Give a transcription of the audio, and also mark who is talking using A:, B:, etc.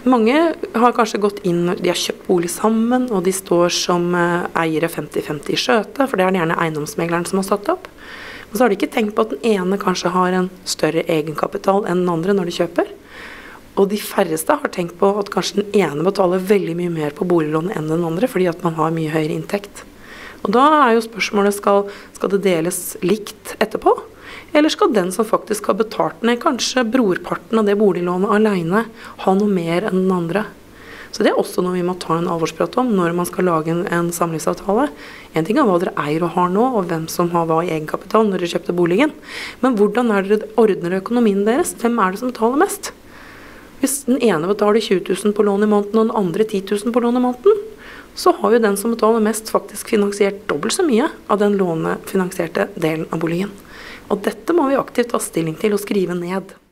A: Mange har kanskje gått inn, de har kjøpt bolig sammen, og de står som eiere 50-50 i skjøte, for det er det gjerne eiendomsmegleren som har satt opp. Men så har de ikke tenkt på at den ene kanskje har en større egenkapital enn den andre når de kjøper. Og de færreste har tenkt på at kanskje den ene betaler veldig mye mer på boliglånet enn den andre, fordi at man har mye høyere inntekt. Og da er jo spørsmålet, skal det deles likt etterpå? Eller skal den som faktisk har betalt ned kanskje brorparten av det boliglånet alene, ha noe mer enn den andre? Så det er også noe vi må ta en alvorsprat om når man skal lage en samlivsavtale. En ting er hva dere eier og har nå, og hvem som har hva i egenkapital når dere kjøpte boligen. Men hvordan er dere ordner økonomien deres? Hvem er det som betaler mest? Hvis den ene betaler 20 000 på lån i måneden, og den andre 10 000 på lån i måneden, så har jo den som betaler mest faktisk finansiert dobbelt så mye av den lånefinansierte delen av boligen. Og dette må vi aktivt ta stilling til og skrive ned.